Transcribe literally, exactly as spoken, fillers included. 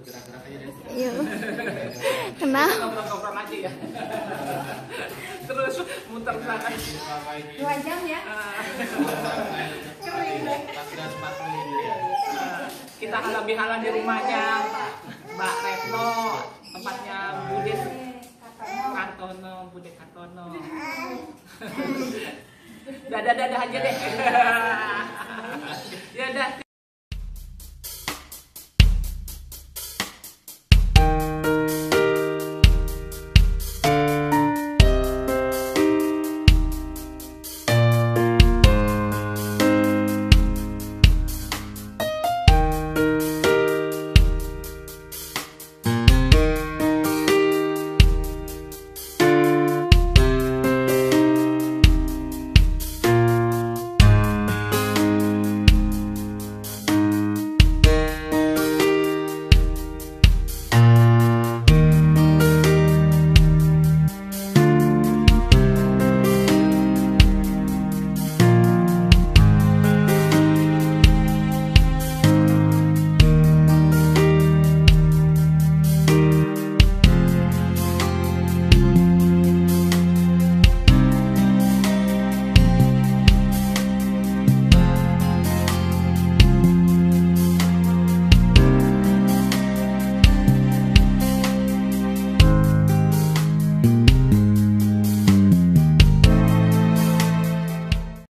bergerak-gerak aja deh. Iya. Kenapa? Ngobrol-ngobrol aja ya. Terus muter sana. Dua jam ya? Kering deh. Pas sepatu gitu ya. Kita halal-bihalal di rumahnya Mbak Retno, tempatnya Bude Kartono, Bude Kartono. Dadah-dadah aja deh. Ya udah.